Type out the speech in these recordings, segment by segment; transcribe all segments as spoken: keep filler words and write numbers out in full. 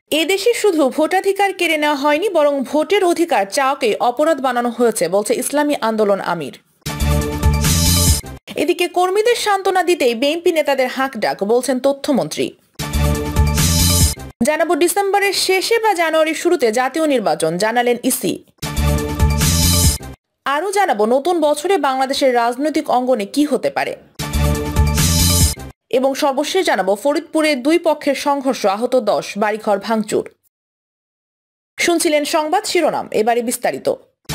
এদেশে শুধু ভোটাধিকার কেড়ে নেওয়া হয়নি, বরং ভোটের অধিকার চাওয়াকে অপরাধ বানানো হয়েছে, বলছে ইসলামী আন্দোলন আমির। এদিকে কর্মীদের সান্ত্বনা দিতেই বিএনপি নেতাদের হাঁক ডাক, বলছেন তথ্যমন্ত্রী। জানাবো ডিসেম্বরের শেষে বা জানুয়ারির শুরুতে জাতীয় নির্বাচন, জানালেন ইসি। আরও জানাবো নতুন বছরে বাংলাদেশের রাজনৈতিক অঙ্গনে কি হতে পারে, এবং সর্বশেষ জানাবো ফরিদপুরে দুই পক্ষের সংঘর্ষ, আহত দশ, বাড়িঘর ভাঙচুর। শুনছিলেন সংবাদ শিরোনাম, এবারে বিস্তারিত।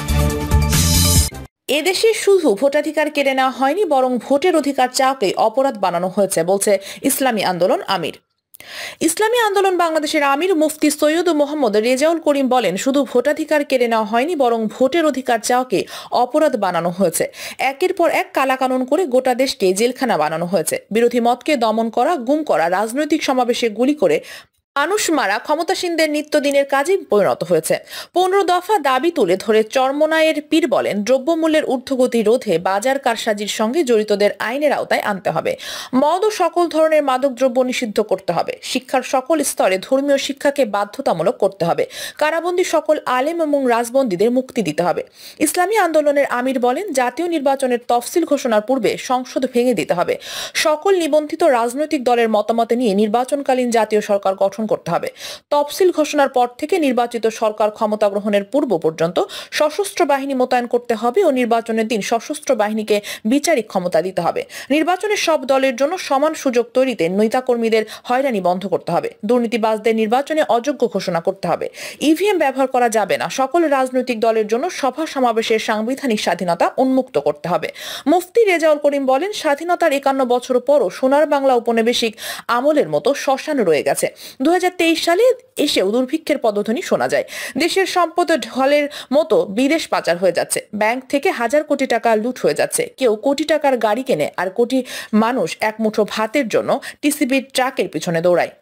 এদেশে শুধু ভোটাধিকার কেড়ে নেওয়া হয়নি, বরং ভোটের অধিকার চাওয়াকে অপরাধ বানানো হয়েছে, বলছে ইসলামী আন্দোলন আমির। ইসলামী আন্দোলন বাংলাদেশের আমির মুফতি সৈয়দ মোহাম্মদ রেজাউল করিম বলেন, শুধু ভোটাধিকার কেড়ে নেওয়া হয়নি, বরং ভোটের অধিকার চাওয়াকে অপরাধ বানানো হয়েছে। একের পর এক কালাকানুন করে গোটা দেশকে জেলখানা বানানো হয়েছে। বিরোধী মতকে দমন করা, গুম করা, রাজনৈতিক সমাবেশে গুলি করে মানুষ মারা ক্ষমতাসীনদের নিত্যদিনের কাজে পরিণত হয়েছে। পনেরো দফা দাবি তুলে ধরে চরমোনাইয়ের পীর বলেন, দ্রব্যমূল্যের ঊর্ধ্বগতি রোধে বাজার কারসাজির সঙ্গে জড়িতদের আইনের আওতায় আনতে হবে। মদ ও সকল ধরনের মাদকদ্রব্য নিষিদ্ধ করতে হবে। শিক্ষার সকল স্তরে ধর্মীয় শিক্ষাকে বাধ্যতামূলক করতে হবে। কারাবন্দী সকল আলেম এবং রাজবন্দীদের মুক্তি দিতে হবে। ইসলামী আন্দোলনের আমির বলেন, জাতীয় নির্বাচনের তফসিল ঘোষণার পূর্বে সংসদ ভেঙে দিতে হবে। সকল নিবন্ধিত রাজনৈতিক দলের মতামত নিয়ে নির্বাচনকালীন জাতীয় সরকার গঠন করতে হবে। তফসিল ঘোষণার পর থেকে নির্বাচিত সরকার ক্ষমতা গ্রহণের পূর্ব পর্যন্ত সশস্ত্র বাহিনী মোতায়েন করতে হবে ও নির্বাচনের দিন সশস্ত্র বাহিনীকে বিচারিক ক্ষমতা দিতে হবে। নির্বাচনের সব দলের জন্য সমান সুযোগ তৈরিতে নেতাকর্মীদের হয়রানি বন্ধ করতে হবে। দুর্নীতিবাজদের নির্বাচনে অযোগ্য ঘোষণা করতে হবে। ইভিএম ব্যবহার করা যাবে না। সকল রাজনৈতিক দলের জন্য সভা সমাবেশের সাংবিধানিক স্বাধীনতা উন্মুক্ত করতে হবে। মুফতি রেজাউল করিম বলেন, স্বাধীনতার একান্ন বছর পরও সোনার বাংলা উপনিবেশিক আমলের মতো শ্মশান রয়ে গেছে। দু হাজার তেইশ সালে এসেও দুর্ভিক্ষের পদধ্বনি শোনা যায়। দেশের সম্পদ ঢলের মতো বিদেশ পাচার হয়ে যাচ্ছে। ব্যাংক থেকে হাজার কোটি টাকা লুট হয়ে যাচ্ছে। কেউ কোটি টাকার গাড়ি কেনে, আর কোটি মানুষ এক মুঠো ভাতের জন্য টিসিবির ট্রাকের পিছনে দৌড়ায়।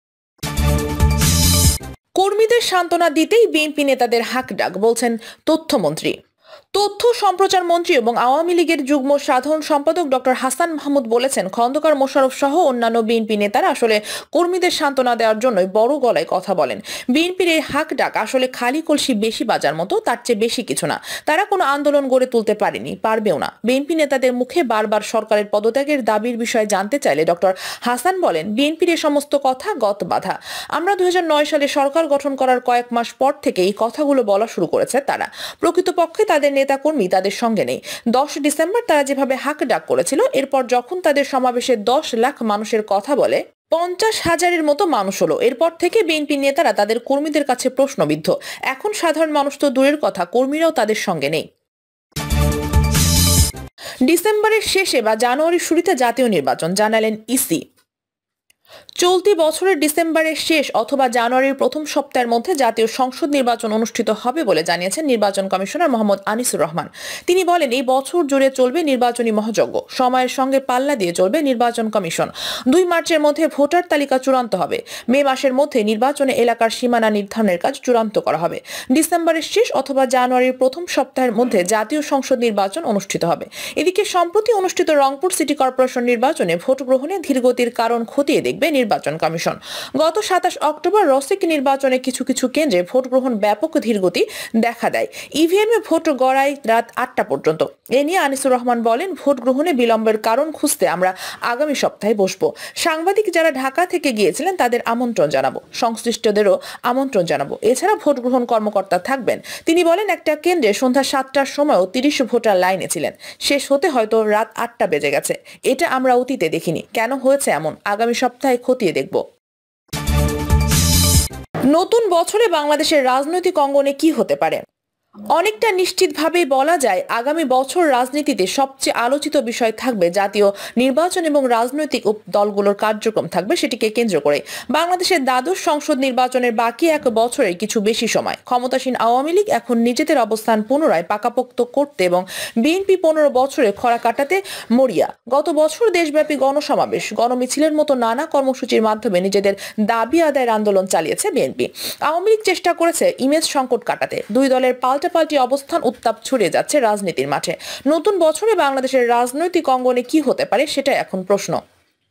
কর্মীদের সান্ত্বনা দিতেই বিএনপি নেতাদের হাঁক ডাক, বলছেন তথ্যমন্ত্রী। তথ্য সম্প্রচার মন্ত্রী এবং আওয়ামী লীগের যুগ্ম সাধারণ সম্পাদক ডক্টর হাসান মাহমুদ বলেছেন, খন্দকার মোশাররফ সহ অন্যান্য বিএনপি নেতারা আসলে কর্মীদের সান্ত্বনা দেওয়ার জন্যই বড় গলায় কথা বলেন। বিএনপির এই হাঁক ডাক আসলে খালি কলসি বেশি বাজার মতো, তার চেয়ে বেশি কিছু না। তারা কোনো আন্দোলন গড়ে তুলতে পারেনি, পারবেও না। বিএনপি নেতাদের মুখে বারবার সরকারের পদত্যাগের দাবির বিষয়ে জানতে চাইলে ডক্টর হাসান বলেন, বিএনপির এই সমস্ত কথা গত বাধা। আমরা দুই হাজার নয় সালে সরকার গঠন করার কয়েক মাস পর থেকে এই কথাগুলো বলা শুরু করেছে তারা। প্রকৃতপক্ষে তাদের নেতা কর্মী তাদের সঙ্গে নেই। দশ ডিসেম্বর তারা যেভাবে হাঁক ডাক করেছিল, এরপর যখন তাদের সমাবেশে দশ লাখ মানুষের কথা বলে পঞ্চাশ হাজারের মতো মানুষ হলো, এরপর থেকে বিএনপি নেতারা তাদের কর্মীদের কাছে প্রশ্নবিদ্ধ। এখন সাধারণ মানুষ তো দূরের কথা, কর্মীরাও তাদের সঙ্গে নেই। ডিসেম্বরের শেষে বা জানুয়ারির শুরুতে জাতীয় নির্বাচন, জানালেন ইসি। চলতি বছরের ডিসেম্বরের শেষ অথবা জানুয়ারির প্রথম সপ্তাহের মধ্যে জাতীয় সংসদ নির্বাচন অনুষ্ঠিত হবে বলে জানিয়েছেন নির্বাচন কমিশনার মোহাম্মদ আনিসুর রহমান। তিনি বলেন, এই বছর জুড়ে চলবে নির্বাচনী মহাযজ্ঞ। সময়ের সঙ্গে পাল্লা দিয়ে চলবে নির্বাচন কমিশন। দুই মার্চের মধ্যে ভোটার তালিকা চূড়ান্ত হবে। মে মাসের মধ্যে নির্বাচনে এলাকার সীমানা নির্ধারণের কাজ চূড়ান্ত করা হবে। ডিসেম্বরের শেষ অথবা জানুয়ারির প্রথম সপ্তাহের মধ্যে জাতীয় সংসদ নির্বাচন অনুষ্ঠিত হবে। এদিকে সম্প্রতি অনুষ্ঠিত রংপুর সিটি কর্পোরেশন নির্বাচনে ভোট গ্রহণে ধীরগতির কারণ খতিয়ে দেখবে নির্বাচন কমিশন। গত সাতাশ অক্টোবর রসিক নির্বাচনে কিছু কিছু কেন্দ্রে ভোট গ্রহণ ব্যাপক ধীরগতি দেখা দেয়। ইভিএমে ভোট গড়ায় রাত আটটা পর্যন্ত। এ নিয়ে আনিসুর রহমান বলেন, ভোট গ্রহণে বিলম্বের কারণ খুঁজতে আমরা আগামী সপ্তাহে বসবো। সাংবাদিক যারা ঢাকা থেকে গিয়েছিলেন তাদের আমন্ত্রণ জানাবো, সংশ্লিষ্টদেরও আমন্ত্রণ জানাবো। এছাড়া ভোট গ্রহণ কর্মকর্তা থাকবেন। তিনি বলেন, একটা কেন্দ্রে সন্ধ্যা সাতটার সময়ও তিরিশ ভোটার লাইনে ছিলেন। শেষ হতে হয়তো রাত আটটা বেজে গেছে। এটা আমরা অতীতে দেখিনি। কেন হয়েছে এমন, আগামী সপ্তাহে খতিয়ে দেখব। নতুন বছরে বাংলাদেশের রাজনৈতিক অঙ্গনে কি হতে পারে? অনেকটা নিশ্চিতভাবেই বলা যায়, আগামী বছর রাজনীতিতে সবচেয়ে আলোচিত বিষয় থাকবে জাতীয় নির্বাচন এবং রাজনৈতিক দলগুলোর কার্যক্রম থাকবে সেটিকে কেন্দ্র করে। বাংলাদেশের দ্বাদশ সংসদ নির্বাচনের বাকি এক বছরের কিছু বেশি সময়। ক্ষমতাসীন আওয়ামী লীগ এখন নিজেদের অবস্থান পুনরায় পাকাপোক্ত করতে এবং বিএনপি পনেরো বছরে খরা কাটাতে মরিয়া। গত বছর দেশব্যাপী গণসমাবেশ, গণমিছিলের মতো নানা কর্মসূচির মাধ্যমে নিজেদের দাবি আদায়ের আন্দোলন চালিয়েছে বিএনপি। আওয়ামী লীগ চেষ্টা করেছে ইমেজ সংকট কাটাতে। দুই দলের পাল্টা পাল্টি অবস্থান, উত্তাপ ছড়িয়ে যাচ্ছে রাজনীতির মাঠে। নতুন বছরে বাংলাদেশের রাজনৈতিক অঙ্গনে কি হতে পারে সেটা এখন প্রশ্ন।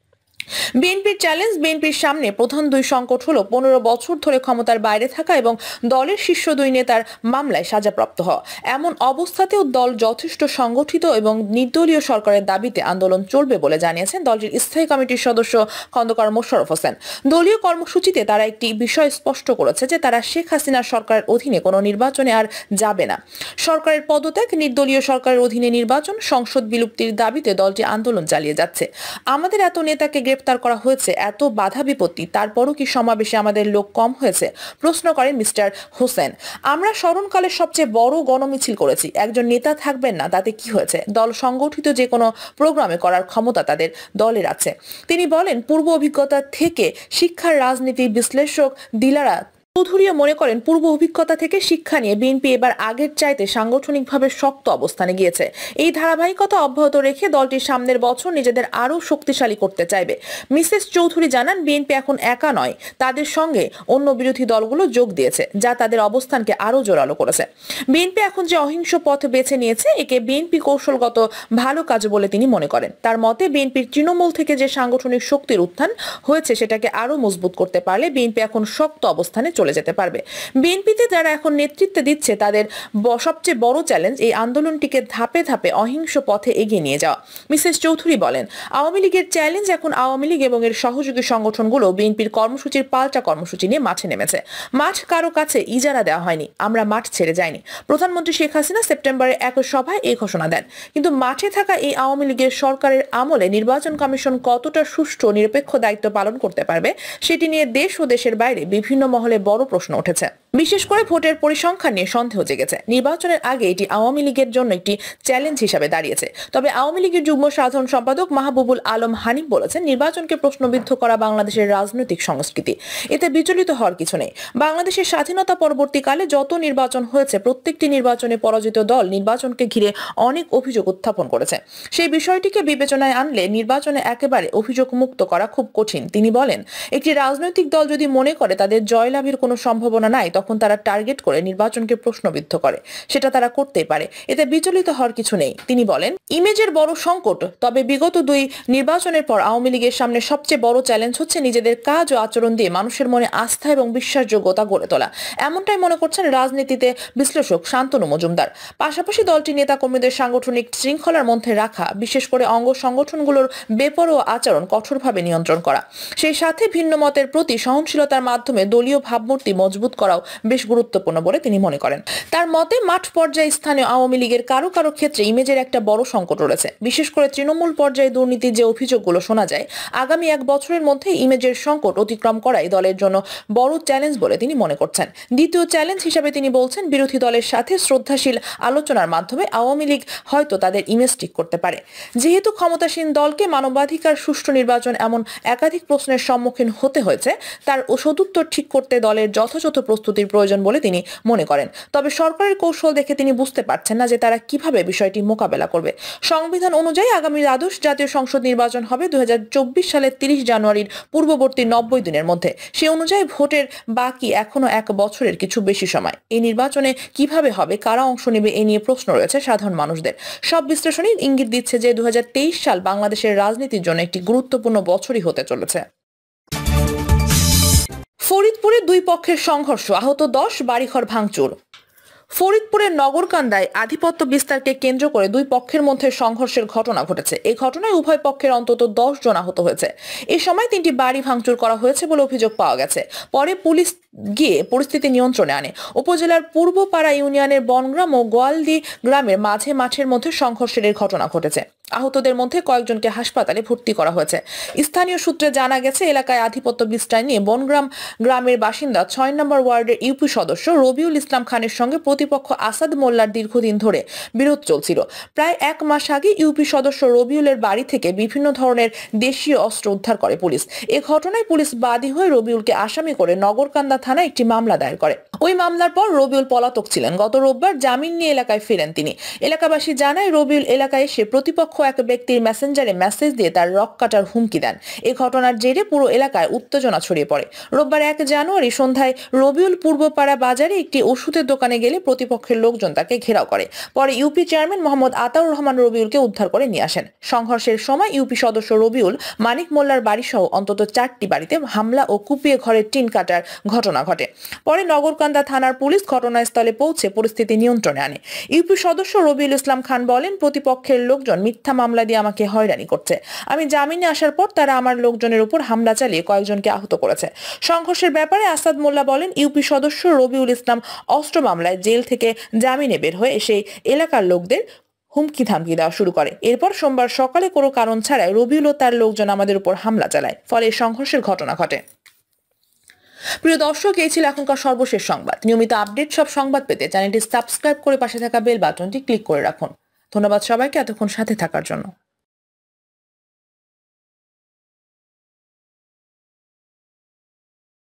বিএনপির চ্যালেঞ্জ। বিএনপির সামনে প্রধান দুই সংকট হলো পনেরো বছর ধরে ক্ষমতার বাইরে থাকা এবং দলের শীর্ষ দুই নেতার মামলায় সাজাপ্রাপ্ত হওয়া। এমন অবস্থাতেও দল যথেষ্ট সংগঠিত এবং নির্দলীয় সরকারের দাবিতে আন্দোলন চলবে বলে জানিয়েছেন দলটির স্থায়ী কমিটির সদস্য খন্দকার মোশাররফ হোসেন। দলীয় কর্মসূচিতে তারা একটি বিষয় স্পষ্ট করেছে যে তারা শেখ হাসিনার সরকারের অধীনে কোনো নির্বাচনে আর যাবে না। সরকারের পদত্যাগ, নির্দলীয় সরকারের অধীনে নির্বাচন, সংসদ বিলুপ্তির দাবিতে দলটি আন্দোলন চালিয়ে যাচ্ছে। আমাদের এত নেতাকে গ্রেপ্তার করা হয়েছে, এত বাধা বিপত্তি, তারপরও কি সমাবেশে আমাদের লোক কম হয়েছে? প্রশ্ন করেন মিস্টার হোসেন। আমরা স্মরণকালের সবচেয়ে বড় গণমিছিল করেছি, একজন নেতা থাকবেন না, তাতে কি হয়েছে? দল সংগঠিত যে কোনো প্রোগ্রামে করার ক্ষমতা তাদের দলের আছে। তিনি বলেন, পূর্ব অভিজ্ঞতা থেকে শিক্ষার রাজনীতি বিশ্লেষক দিলারা চৌধুরীও মনে করেন পূর্ব অভিজ্ঞতা থেকে শিক্ষা নিয়ে বিএনপি এবার আগের চাইতে সাংগঠনিকভাবে শক্ত অবস্থানে গিয়েছে। এই ধারাবাহিকতা অব্যাহত রেখে দলটি সামনের বছর নিজেদের আরও শক্তিশালী করতে চাইবে। মিসেস চৌধুরী জানান, বিএনপি এখন একা নয়, তাদের সঙ্গে অন্য বিরোধী দলগুলো যোগ দিয়েছে, যা তাদের অবস্থানকে আরও জোরালো করেছে। বিএনপি এখন যে অহিংস পথ বেছে নিয়েছে, একে বিএনপি কৌশলগত ভালো কাজ বলে তিনি মনে করেন। তার মতে, বিএনপির তৃণমূল থেকে যে সাংগঠনিক শক্তির উত্থান হয়েছে সেটাকে আরও মজবুত করতে পারলে বিএনপি এখন শক্ত অবস্থানে চলে যেতে পারবে। বিএনপিতে যারা এখন নেতৃত্ব দিচ্ছে তাদের সবচেয়ে বড় চ্যালেঞ্জ এই আন্দোলনটিকে ধাপে ধাপে অহিংস পথে এগিয়ে নিয়ে যাওয়া। মিসেস চৌধুরী বলেন, আওয়ামী লীগের চ্যালেঞ্জ এখন আওয়ামী লীগ এবং এর সহযোগী সংগঠনগুলো বিএনপির কর্মসূচির পাল্টা কর্মসূচি নিয়ে মাঠে নেমেছে। মাঠ কারো কাছে ইজারা দেওয়া হয়নি, আমরা মাঠ ছেড়ে যাইনি। প্রধানমন্ত্রী শেখ হাসিনা সেপ্টেম্বরের এক সভায় এই ঘোষণা দেন, কিন্তু মাঠে থাকা এই আওয়ামী লীগের সরকারের আমলে নির্বাচন কমিশন কতটা সুষ্ঠু নিরপেক্ষ দায়িত্ব পালন করতে পারবে সেটি নিয়ে দেশ ও দেশের বাইরে বিভিন্ন মহলে বড় প্রশ্ন উঠেছে। বিশেষ করে ভোটের পরিসংখ্যান নিয়ে সন্দেহ জেগেছে। নির্বাচনের আগে এটি আওয়ামী লীগের জন্য একটি চ্যালেঞ্জ হিসাবে দাঁড়িয়েছে। তবে আওয়ামী লীগের যুগ্ম সাধারণ সম্পাদক মাহবুবুল আলম হানিফ বলেছেন, নির্বাচনকে প্রশ্নবিদ্ধ করা বাংলাদেশের রাজনৈতিক সংস্কৃতি, এতে বিচলিত হওয়ার কিছু নেই। বাংলাদেশের স্বাধীনতা পরবর্তীকালে যত নির্বাচন হয়েছে, প্রত্যেকটি নির্বাচনে পরাজিত দল নির্বাচনকে ঘিরে অনেক অভিযোগ উত্থাপন করেছে। সেই বিষয়টিকে বিবেচনায় আনলে নির্বাচনে একেবারে অভিযোগ মুক্ত করা খুব কঠিন। তিনি বলেন, একটি রাজনৈতিক দল যদি মনে করে তাদের জয়লাভের কোনো সম্ভাবনা নাই, তখন তারা টার্গেট করে নির্বাচনকে প্রশ্নবিদ্ধ করে, সেটা তারা করতেই পারে, এতে বিচলিত হওয়ার কিছু নেই। তিনি বলেন, ইমেজের বড় সংকট, তবে বিগত দুই নির্বাচনের পর আওয়ামী লীগের সামনে সবচেয়ে বড় চ্যালেঞ্জ হচ্ছে নিজেদের কাজ ও আচরণ দিয়ে মানুষের মনে আস্থা এবং বিশ্বাসযোগ্যতা গড়ে তোলা। এমনটাই মনে করছেন রাজনীতিতে বিশ্লেষক শান্তনু মজুমদার। পাশাপাশি দলটি নেতা কর্মীদের সাংগঠনিক শৃঙ্খলার মধ্যে রাখা, বিশেষ করে অঙ্গ সংগঠনগুলোর বেপরোয়া আচরণ কঠোরভাবে নিয়ন্ত্রণ করা, সেই সাথে ভিন্ন মতের প্রতি সহনশীলতার মাধ্যমে দলীয় ভাবমূর্তি মজবুত করাও বেশ গুরুত্বপূর্ণ বলে তিনি মনে করেন। তার মতে, মাঠ পর্যায়ে স্থানীয় আওয়ামী লীগের কারো কারো ক্ষেত্রে ইমেজের একটা বড় সংকট রয়েছে। বিশেষ করে তৃণমূল পর্যায়ে দুর্নীতির যে অভিযোগগুলো শোনা যায়, আগামী এক বছরের মধ্যে ইমেজের সংকট অতিক্রম করাই দলের জন্য বড় চ্যালেঞ্জ বলে তিনি মনে করছেন। দ্বিতীয় চ্যালেঞ্জ হিসাবে তিনি বলছেন, বিরোধী দলের সাথে শ্রদ্ধাশীল আলোচনার মাধ্যমে আওয়ামী লীগ হয়তো তাদের ইমেজ ঠিক করতে পারে। যেহেতু ক্ষমতাসীন দলকে মানবাধিকার, সুষ্ঠু নির্বাচন এমন একাধিক প্রশ্নের সম্মুখীন হতে হয়েছে, তার সদুত্তর ঠিক করতে দলের যথাযথ প্রস্তুতির প্রয়োজন বলে তিনি মনে করেন। তবে সরকারের কৌশল দেখে তিনি বুঝতে পারছেন না যে তারা কিভাবে বিষয়টি মোকাবেলা করবে। সংবিধান অনুযায়ী আগামী দ্বাদশ জাতীয় সংসদ নির্বাচন হবে দুই হাজার চব্বিশ সালের তিরিশ জানুয়ারির পূর্ববর্তী নব্বই দিনের মধ্যে। সে অনুযায়ী ভোটের বাকি এখনো এক বছরের কিছু বেশি সময়। এই নির্বাচনে কিভাবে হবে, কারা অংশ নেবে, এ নিয়ে প্রশ্ন রয়েছে সাধারণ মানুষদের। সব বিশ্লেষণই ইঙ্গিত দিচ্ছে যে দুই হাজার তেইশ সাল বাংলাদেশের রাজনীতির জন্য একটি গুরুত্বপূর্ণ বছরই হতে চলেছে। ফরিদপুরে দুই পক্ষের সংঘর্ষ, আহত দশ, বাড়িঘর ভাঙচুর। ফরিদপুরের নগরকান্দায় আধিপত্য বিস্তারকে কেন্দ্র করে দুই পক্ষের মধ্যে সংঘর্ষের ঘটনা ঘটেছে। এই ঘটনায় উভয় পক্ষের অন্তত দশ জন আহত হয়েছে। এই সময় তিনটি বাড়ি ভাঙচুর করা হয়েছে বলে অভিযোগ পাওয়া গেছে। পরে পুলিশ গিয়ে পরিস্থিতি নিয়ন্ত্রণে আনে। উপজেলার পূর্বপাড়া ইউনিয়নের বনগ্রাম ও গোয়ালদি গ্রামের মাঝে মাঠের মধ্যে সংঘর্ষের ঘটনা ঘটেছে। আহতদের মধ্যে কয়েকজনকে হাসপাতালে ভর্তি করা হয়েছে। স্থানীয় সূত্রে জানা গেছে, এলাকায় আধিপত্য বিস্তার নিয়ে বনগ্রাম গ্রামের বাসিন্দা ছয় নম্বর ওয়ার্ডের ইউপি সদস্য রবিউল ইসলাম খানের সঙ্গে প্রতিপক্ষ আসাদ মোল্লার দীর্ঘদিন ধরে বিরোধ চলছিল। প্রায় এক মাস আগে ইউপি সদস্য রবিউলের বাড়ি থেকে বিভিন্ন ধরনের দেশীয় অস্ত্র উদ্ধার করে পুলিশ। এ ঘটনায় পুলিশ বাদী হয়ে রবিউলকে আসামি করে নগরকান্দা থানায় একটি মামলা দায়ের করে। ওই মামলার পর রবিউল পলাতক ছিলেন। গত রোববার জামিন নিয়ে এলাকায় ফেরেন তিনি। এলাকাবাসী জানায়, রবিউল এলাকায় এসে প্রতিপক্ষ এক ব্যক্তির মেসেঞ্জারে মেসেজ দিয়ে তার রক কাটার হুমকি দেন। এই ঘটনার জেরে পুরো এলাকায় উত্তেজনা ছড়িয়ে পড়ে। রোববার এক জানুয়ারি সন্ধ্যায় রবিউল পূর্বপাড়া বাজারে একটি ওষুধের দোকানে গেলে প্রতিপক্ষের লোকজন তাকে ঘেরাও করে। পরে ইউপি চেয়ারম্যান মোহাম্মদ আতাউর রহমান রবিউলকে উদ্ধার করে নিয়ে আসেন। সংঘর্ষের সময় ইউপি সদস্য রবিউল মানিক মোল্লার বাড়ি সহ অন্তত চারটি বাড়িতে হামলা ও কুপিয়ে ঘরের টিন কাটার ঘটনা ঘটে। পরে নগরকান্দা থানার পুলিশ ঘটনাস্থলে পৌঁছে পরিস্থিতি নিয়ন্ত্রণে আনে। ইউপি সদস্য রবিউল ইসলাম খান বলেন, প্রতিপক্ষের লোকজন মিথ্যা মামলা দিয়ে আমাকে হয়রানি করছে। আমি জামিনে আসার পর তারা আমার লোকজনের উপর হামলা চালিয়ে কয়েকজনকে আহত করেছে। সংঘর্ষের ব্যাপারে আসাদ মোল্লা বলেন, ইউপি সদস্য রবিউল ইসলাম অস্ত্র মামলায় জেল থেকে জামিনে বের হয়ে সেই এলাকার লোকদের হুমকি ধামকি দেওয়া শুরু করে। এরপর সোমবার সকালে কোনো কারণ ছাড়াই রবিউল ও তার লোকজন আমাদের উপর হামলা চালায়, ফলে সংঘর্ষের ঘটনা ঘটে। প্রিয় দর্শক, এই ছিল এখনকার সর্বশেষ সংবাদ। নিয়মিত আপডেট সব সংবাদ পেতে চ্যানেলটি সাবস্ক্রাইব করে পাশে থাকা বেল বাটনটি ক্লিক করে রাখুন। ধন্যবাদ সবাইকে এতক্ষণ সাথে থাকার জন্য।